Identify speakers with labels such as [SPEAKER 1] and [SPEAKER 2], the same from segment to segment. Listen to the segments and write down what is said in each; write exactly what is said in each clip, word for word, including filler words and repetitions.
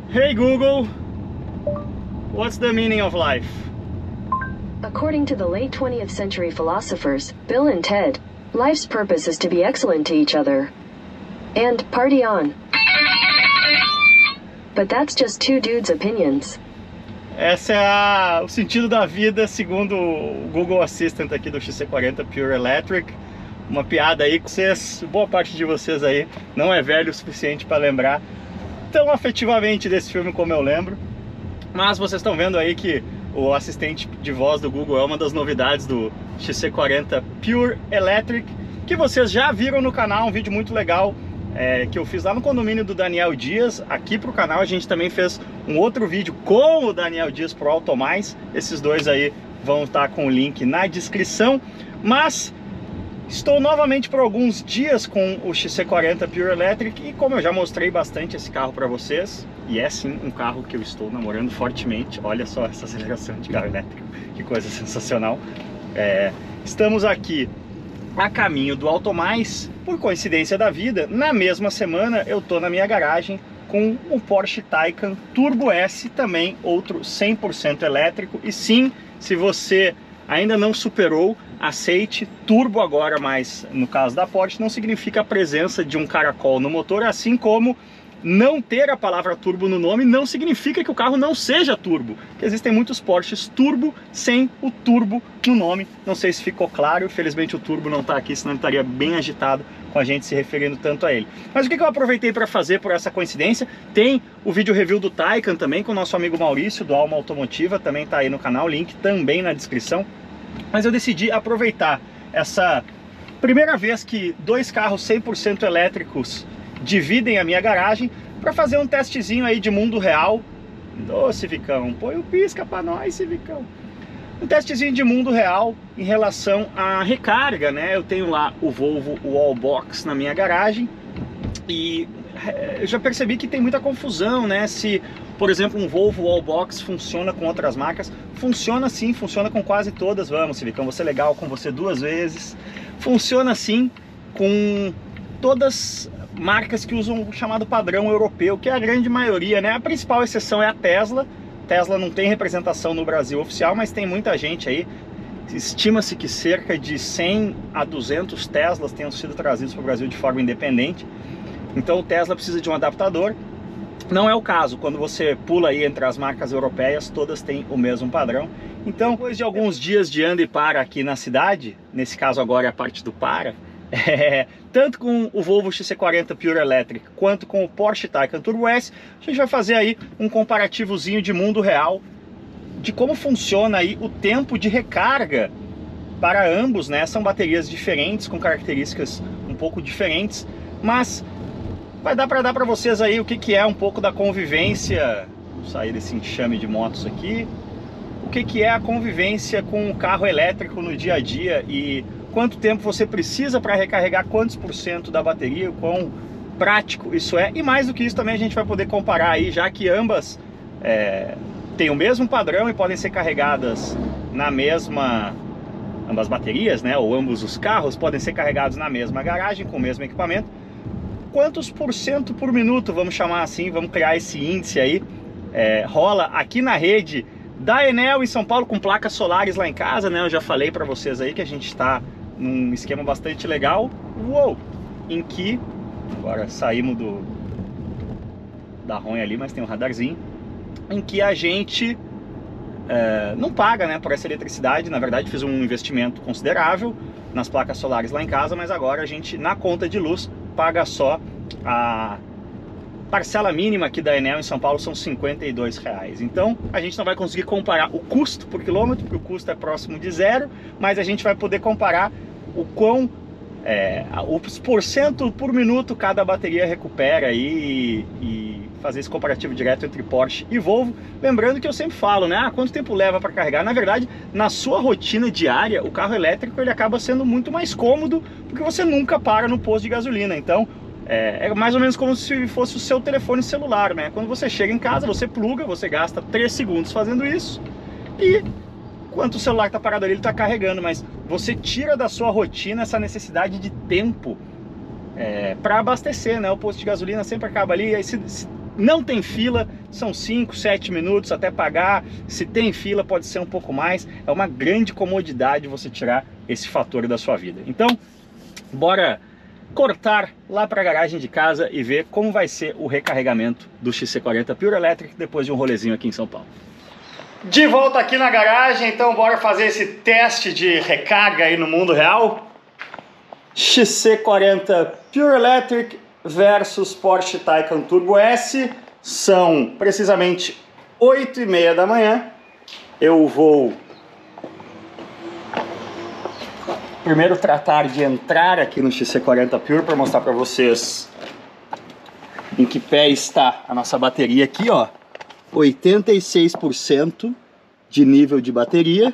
[SPEAKER 1] Hey Google, what's the meaning of life?
[SPEAKER 2] According to the late twentieth century philosophers, Bill and Ted, life's purpose is to be excellent to each other. And party on. But that's just two dudes' opinions.
[SPEAKER 1] Essa é a, o sentido da vida segundo o Google Assistant aqui do X C quarenta Pure Electric. Uma piada aí que vocês, boa parte de vocês aí não é velho o suficiente para lembrar tão afetivamente desse filme como eu lembro. Mas vocês estão vendo aí que o assistente de voz do Google é uma das novidades do X C quarenta Pure Electric, que vocês já viram no canal, um vídeo muito legal é, que eu fiz lá no condomínio do Daniel Dias. Aqui pro canal a gente também fez um outro vídeo com o Daniel Dias pro Automais. Esses dois aí vão estar com o link na descrição. Mas estou novamente por alguns dias com o X C quarenta Pure Electric e como eu já mostrei bastante esse carro para vocês, e é sim um carro que eu estou namorando fortemente. Olha só essa aceleração de carro elétrico, que coisa sensacional. É, estamos aqui a caminho do Automais. Por coincidência da vida, na mesma semana eu tô na minha garagem com o Porsche Taycan Turbo S, também outro cem por cento elétrico. E sim, se você ainda não superou, aceite. Turbo agora, mas no caso da Porsche não significa a presença de um caracol no motor, assim como não ter a palavra turbo no nome não significa que o carro não seja turbo, porque existem muitos Porsches turbo sem o turbo no nome. Não sei se ficou claro, infelizmente o turbo não está aqui, senão ele estaria bem agitado com a gente se referindo tanto a ele. Mas o que eu aproveitei para fazer por essa coincidência, tem o vídeo review do Taycan também com o nosso amigo Maurício do Alma Automotiva, também está aí no canal, link também na descrição. Mas eu decidi aproveitar essa primeira vez que dois carros cem por cento elétricos dividem a minha garagem para fazer um testezinho aí de mundo real. Ô Civicão, põe o pisca para nós, Civicão. Um testezinho de mundo real em relação à recarga, né? Eu tenho lá o Volvo Wallbox na minha garagem e eu já percebi que tem muita confusão, né? Se, por exemplo, um Volvo Wallbox funciona com outras marcas. Funciona sim, funciona com quase todas. Vamos, Civicão, vou ser legal com você duas vezes. Funciona sim com todas marcas que usam o chamado padrão europeu, que é a grande maioria, né? A principal exceção é a Tesla. Tesla não tem representação no Brasil oficial, mas tem muita gente aí. Estima-se que cerca de cem a duzentos Teslas tenham sido trazidos para o Brasil de forma independente. Então o Tesla precisa de um adaptador. Não é o caso, quando você pula aí entre as marcas europeias, todas têm o mesmo padrão. Então, depois de alguns dias de anda e para aqui na cidade, nesse caso agora é a parte do para, é, tanto com o Volvo X C quarenta Pure Electric quanto com o Porsche Taycan Turbo S, a gente vai fazer aí um comparativozinho de mundo real de como funciona aí o tempo de recarga para ambos, né? São baterias diferentes, com características um pouco diferentes, mas vai dar para dar para vocês aí o que, que é um pouco da convivência. Vou sair desse enxame de motos aqui. O que, que é a convivência com o carro elétrico no dia a dia e quanto tempo você precisa para recarregar quantos por cento da bateria, quão prático isso é. E mais do que isso também a gente vai poder comparar aí, já que ambas é, têm o mesmo padrão e podem ser carregadas na mesma... Ambas baterias, né, ou ambos os carros podem ser carregados na mesma garagem, com o mesmo equipamento. Quantos por cento por minuto, vamos chamar assim, vamos criar esse índice aí, é, rola aqui na rede da Enel em São Paulo, com placas solares lá em casa, né? Eu já falei para vocês aí que a gente está num esquema bastante legal. Uou! Em que, agora saímos do da ronha ali, mas tem um radarzinho, em que a gente é, não paga, né, por essa eletricidade. Na verdade fiz um investimento considerável nas placas solares lá em casa, mas agora a gente na conta de luz paga só a parcela mínima aqui da Enel em São Paulo, são cinquenta e dois reais. Então a gente não vai conseguir comparar o custo por quilômetro, porque o custo é próximo de zero, mas a gente vai poder comparar o quão é, os porcento por minuto cada bateria recupera aí e, e fazer esse comparativo direto entre Porsche e Volvo. Lembrando que eu sempre falo, né? Ah, quanto tempo leva para carregar? Na verdade, na sua rotina diária, o carro elétrico ele acaba sendo muito mais cômodo, porque você nunca para no posto de gasolina. Então É, é mais ou menos como se fosse o seu telefone celular, né? Quando você chega em casa, você pluga, você gasta três segundos fazendo isso e enquanto o celular está parado ali, ele está carregando, mas você tira da sua rotina essa necessidade de tempo é, para abastecer, né? O posto de gasolina sempre acaba ali, aí se, se não tem fila, são cinco, sete minutos até pagar. Se tem fila, pode ser um pouco mais. É uma grande comodidade você tirar esse fator da sua vida. Então, bora cortar lá para a garagem de casa e ver como vai ser o recarregamento do X C quarenta Pure Electric depois de um rolezinho aqui em São Paulo. De volta aqui na garagem, então bora fazer esse teste de recarga aí no mundo real. X C quarenta Pure Electric versus Porsche Taycan Turbo S. São precisamente oito e meia da manhã. Eu vou primeiro tratar de entrar aqui no X C quarenta Pure para mostrar para vocês em que pé está a nossa bateria aqui, ó. oitenta e seis por cento de nível de bateria.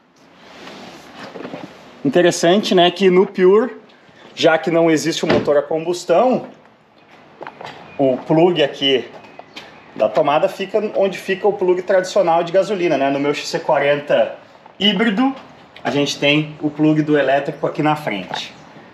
[SPEAKER 1] Interessante, né, que no Pure, já que não existe o motor a combustão, o plug aqui da tomada fica onde fica o plug tradicional de gasolina, né? No meu X C quarenta híbrido, a gente tem o plug do elétrico aqui na frente.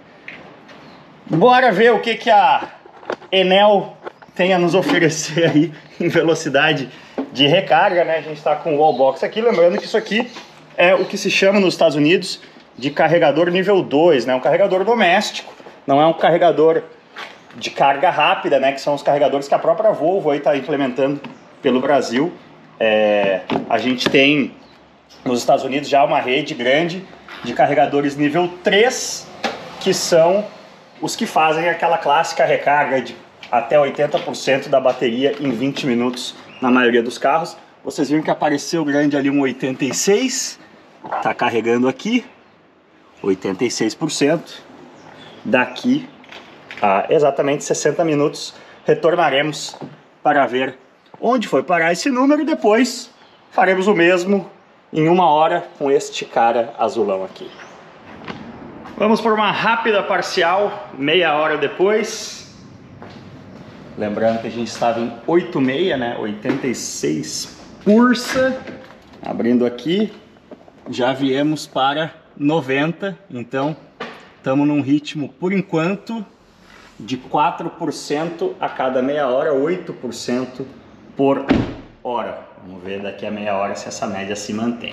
[SPEAKER 1] Bora ver o que, que a Enel tem a nos oferecer aí em velocidade de recarga, né? A gente está com o wallbox aqui, lembrando que isso aqui é o que se chama nos Estados Unidos de carregador nível dois, né? Um carregador doméstico, não é um carregador de carga rápida, né? Que são os carregadores que a própria Volvo aí está implementando pelo Brasil. É, a gente tem nos Estados Unidos já uma rede grande de carregadores nível três, que são os que fazem aquela clássica recarga de até oitenta por cento da bateria em vinte minutos na maioria dos carros. Vocês viram que apareceu grande ali um oitenta e seis, tá carregando aqui, oitenta e seis por cento. Daqui a exatamente sessenta minutos retornaremos para ver onde foi parar esse número e depois faremos o mesmo em uma hora com este cara azulão aqui. Vamos por uma rápida parcial, meia hora depois. Lembrando que a gente estava em oito e meia, né? oitenta e seis pursa. Abrindo aqui, já viemos para noventa. Então, estamos num ritmo, por enquanto, de quatro por cento a cada meia hora, oito por cento por hora. Vamos ver daqui a meia hora se essa média se mantém.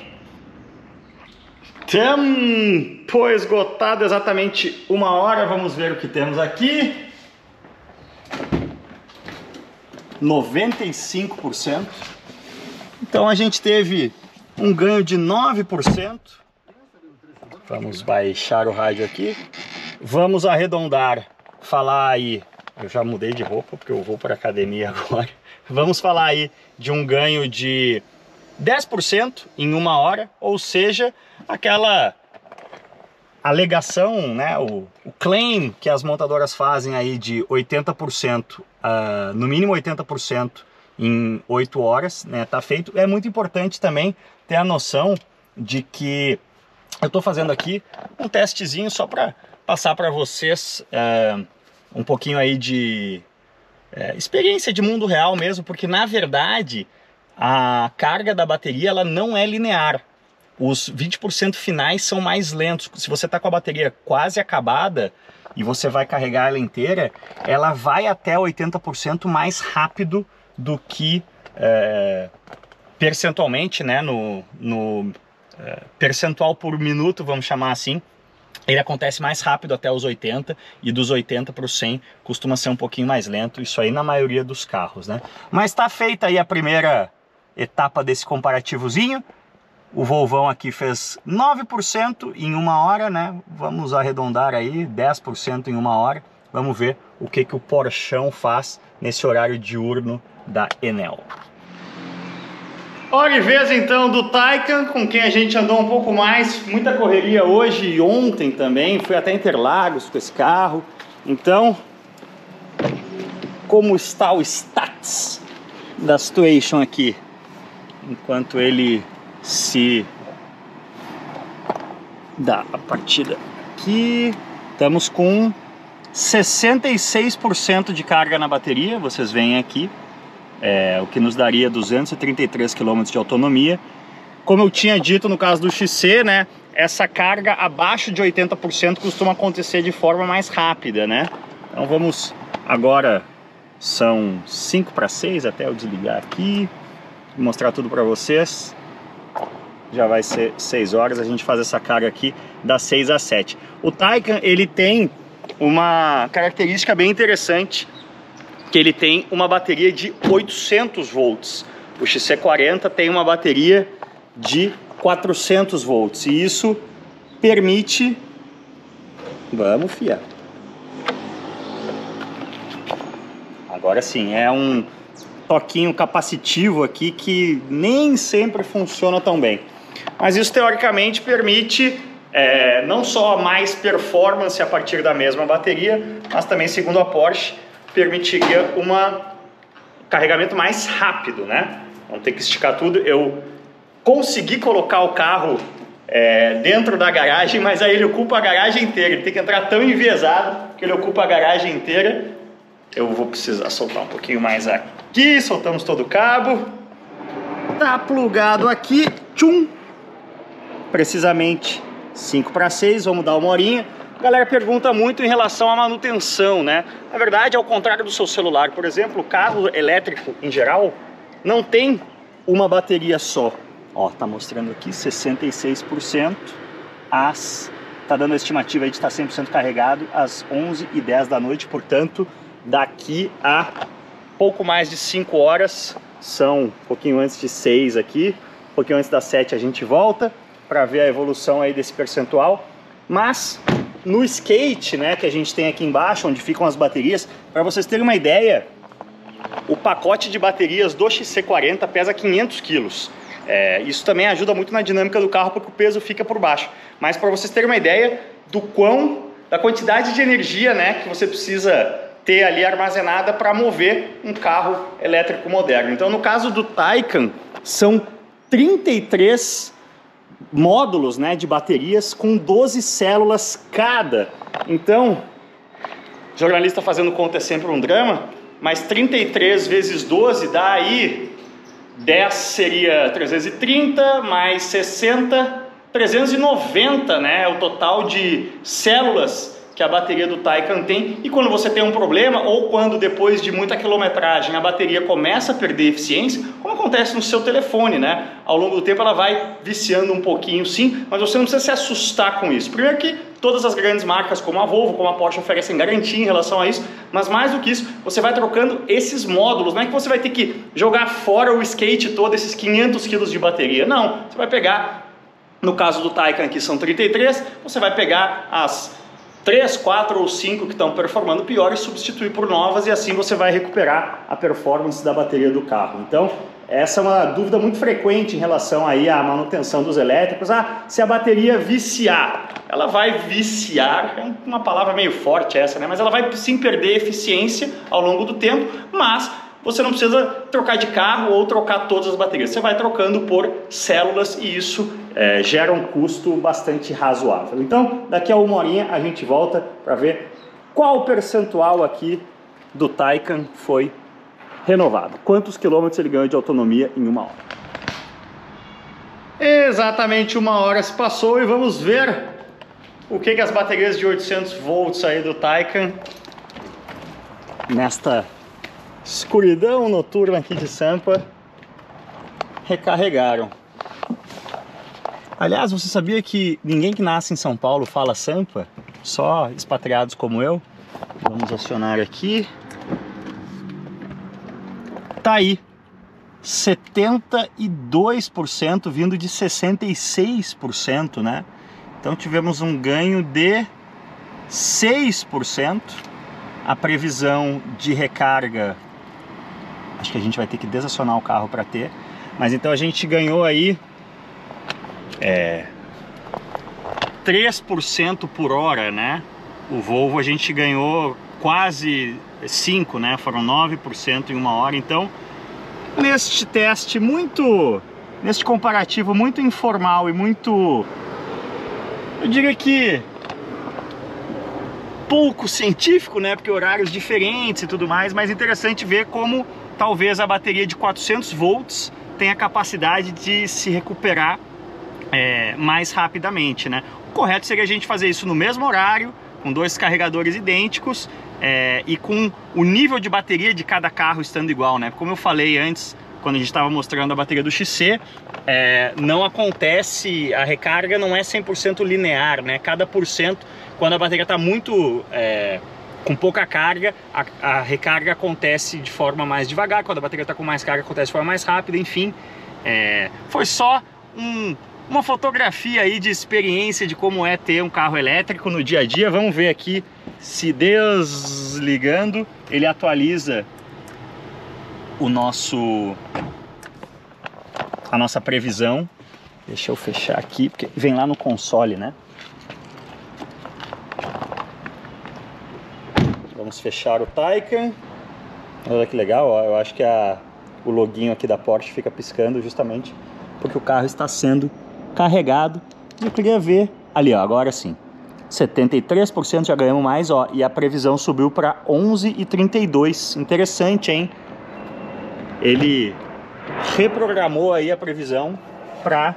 [SPEAKER 1] Tempo esgotado exatamente uma hora. Vamos ver o que temos aqui. noventa e cinco por cento. Então a gente teve um ganho de nove por cento. Vamos baixar o rádio aqui. Vamos arredondar, falar aí. Eu já mudei de roupa porque eu vou para a academia agora. Vamos falar aí de um ganho de dez por cento em uma hora, ou seja, aquela alegação, né, o, o claim que as montadoras fazem aí de oitenta por cento, uh, no mínimo oitenta por cento em oito horas, né, tá feito. É muito importante também ter a noção de que eu estou fazendo aqui um testezinho só para passar para vocês uh, um pouquinho aí de uh, experiência de mundo real mesmo, porque na verdade a carga da bateria ela não é linear. Os vinte por cento finais são mais lentos. Se você está com a bateria quase acabada e você vai carregar ela inteira, ela vai até oitenta por cento mais rápido do que é, percentualmente, né, no, no é, percentual por minuto, vamos chamar assim. Ele acontece mais rápido até os oitenta, e dos oitenta para os cem costuma ser um pouquinho mais lento, isso aí na maioria dos carros, né? Mas está feita aí a primeira etapa desse comparativozinho. O Volvão aqui fez nove por cento em uma hora, né? Vamos arredondar aí, dez por cento em uma hora. Vamos ver o que, que o Porschão faz nesse horário diurno da Enel. Hora e vez então do Taycan, com quem a gente andou um pouco mais, muita correria hoje e ontem também, fui até Interlagos com esse carro. Então, como está o status da situation aqui? Enquanto ele se dá a partida aqui, estamos com sessenta e seis por cento de carga na bateria, vocês veem aqui. É, o que nos daria duzentos e trinta e três quilômetros de autonomia. Como eu tinha dito no caso do X C, né, essa carga abaixo de oitenta por cento costuma acontecer de forma mais rápida, né? Então vamos agora São cinco para seis, até eu desligar aqui, mostrar tudo para vocês. Já vai ser seis horas, a gente faz essa carga aqui das seis às sete. O Taycan, ele tem uma característica bem interessante, que ele tem uma bateria de oitocentos volts. O X C quarenta tem uma bateria de quatrocentos volts, e isso permite... Vamos, fia. Agora sim, é um toquinho capacitivo aqui que nem sempre funciona tão bem. Mas isso teoricamente permite é, não só mais performance a partir da mesma bateria, mas também, segundo a Porsche, permitiria um carregamento mais rápido, né? Não ter que esticar tudo. Eu consegui colocar o carro é, dentro da garagem, mas aí ele ocupa a garagem inteira. Ele tem que entrar tão enviesado que ele ocupa a garagem inteira. Eu vou precisar soltar um pouquinho mais aqui. Soltamos todo o cabo. Tá plugado aqui. Tchum! Precisamente cinco para seis, vamos dar uma horinha. A galera pergunta muito em relação à manutenção, né? Na verdade, ao contrário do seu celular, por exemplo, o carro elétrico em geral não tem uma bateria só. Ó, tá mostrando aqui sessenta e seis por cento, às, tá dando a estimativa aí de estar cem por cento carregado às onze e dez da noite, portanto, daqui a pouco mais de cinco horas, são um pouquinho antes de seis aqui, um pouquinho antes das sete a gente volta para ver a evolução aí desse percentual. Mas no skate, né, que a gente tem aqui embaixo, onde ficam as baterias, para vocês terem uma ideia, o pacote de baterias do X C quarenta pesa quinhentos quilos. É, isso também ajuda muito na dinâmica do carro, porque o peso fica por baixo. Mas para vocês terem uma ideia do quão, da quantidade de energia, né, que você precisa ter ali armazenada para mover um carro elétrico moderno. Então, no caso do Taycan, são trinta e três módulos, né, de baterias com doze células cada. Então, jornalista fazendo conta é sempre um drama, mas trinta e três vezes doze dá aí dez, seria trezentos e trinta, mais sessenta, trezentos e noventa, né, o total de células que a bateria do Taycan tem. E quando você tem um problema, ou quando depois de muita quilometragem a bateria começa a perder eficiência, como acontece no seu telefone, né? Ao longo do tempo ela vai viciando um pouquinho, sim, mas você não precisa se assustar com isso. Primeiro que todas as grandes marcas como a Volvo, como a Porsche, oferecem garantia em relação a isso, mas mais do que isso, você vai trocando esses módulos. Não é que você vai ter que jogar fora o skate todo, esses quinhentos quilos de bateria. Não, você vai pegar, no caso do Taycan aqui são trinta e três, você vai pegar as três, quatro ou cinco que estão performando pior e substituir por novas, e assim você vai recuperar a performance da bateria do carro. Então, essa é uma dúvida muito frequente em relação aí à manutenção dos elétricos. Ah, se a bateria viciar, ela vai viciar, é uma palavra meio forte essa, né? Mas ela vai sim perder eficiência ao longo do tempo, mas você não precisa trocar de carro ou trocar todas as baterias. Você vai trocando por células e isso é, gera um custo bastante razoável. Então, daqui a uma horinha a gente volta para ver qual o percentual aqui do Taycan foi renovado. Quantos quilômetros ele ganhou de autonomia em uma hora. Exatamente uma hora se passou e vamos ver o que, que as baterias de oitocentos volts aí do Taycan, nesta escuridão noturna aqui de Sampa, recarregaram. Aliás, você sabia que ninguém que nasce em São Paulo fala Sampa? Só expatriados como eu. Vamos acionar aqui. Tá aí, setenta e dois por cento vindo de sessenta e seis por cento, né? Então tivemos um ganho de seis por cento. A previsão de recarga, acho que a gente vai ter que desacionar o carro para ter, mas então a gente ganhou aí é, três por cento por hora, né? O Volvo a gente ganhou quase cinco por cento, né? Foram nove por cento em uma hora. Então, neste teste muito, neste comparativo muito informal e muito, eu diria que pouco científico, né? Porque horários diferentes e tudo mais, mas interessante ver como talvez a bateria de quatrocentos volts tenha a capacidade de se recuperar é, mais rapidamente, né? O correto seria a gente fazer isso no mesmo horário, com dois carregadores idênticos, é, e com o nível de bateria de cada carro estando igual, né? Como eu falei antes, quando a gente estava mostrando a bateria do X C, é, não acontece, a recarga não é cem por cento linear, né? Cada por cento, quando a bateria está muito... É, com pouca carga, a, a recarga acontece de forma mais devagar, quando a bateria está com mais carga acontece de forma mais rápida, enfim. É, foi só um, uma fotografia aí de experiência de como é ter um carro elétrico no dia a dia. Vamos ver aqui, se desligando, ele atualiza o nosso, a nossa previsão. Deixa eu fechar aqui, porque vem lá no console, né? Vamos fechar o Taycan. Olha que legal, ó. Eu acho que a, o loginho aqui da Porsche fica piscando justamente porque o carro está sendo carregado. Eu queria ver ali, ó, agora sim. setenta e três por cento já ganhamos mais, ó, e a previsão subiu para onze e trinta e dois. Interessante, hein? Ele reprogramou aí a previsão para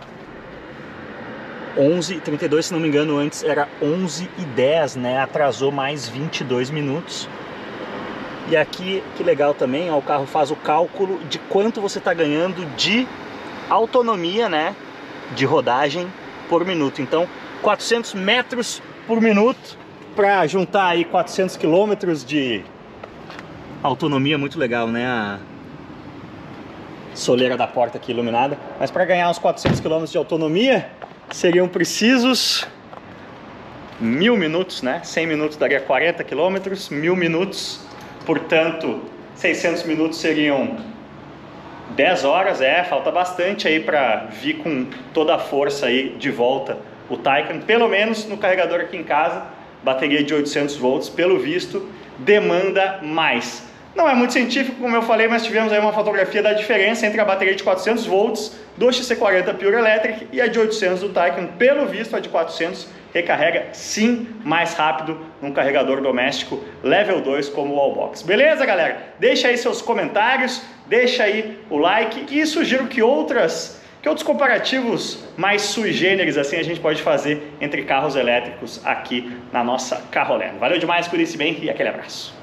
[SPEAKER 1] onze e trinta e dois, se não me engano, antes era onze e dez, né? Atrasou mais vinte e dois minutos. E aqui, que legal também, ó, o carro faz o cálculo de quanto você está ganhando de autonomia, né? De rodagem por minuto. Então, quatrocentos metros por minuto, para juntar aí quatrocentos quilômetros de autonomia, muito legal, né? A soleira da porta aqui iluminada. Mas para ganhar uns quatrocentos quilômetros de autonomia, seriam precisos mil minutos, né? cem minutos daria quarenta quilômetros, mil minutos, portanto, seiscentos minutos seriam dez horas, é, falta bastante aí para vir com toda a força aí de volta o Taycan, pelo menos no carregador aqui em casa, bateria de oitocentos volts, pelo visto, demanda mais. Não é muito científico, como eu falei, mas tivemos aí uma fotografia da diferença entre a bateria de quatrocentos volts do X C quarenta Pure Electric e a de oitocentos do Taycan. Pelo visto, a de quatrocentos recarrega sim mais rápido num carregador doméstico Level dois como o Wallbox. Beleza, galera? Deixa aí seus comentários, deixa aí o like e sugiro que outras que outros comparativos mais sui generis assim a gente pode fazer entre carros elétricos aqui na nossa Carro Lerner. Valeu demais, cuide-se bem e aquele abraço.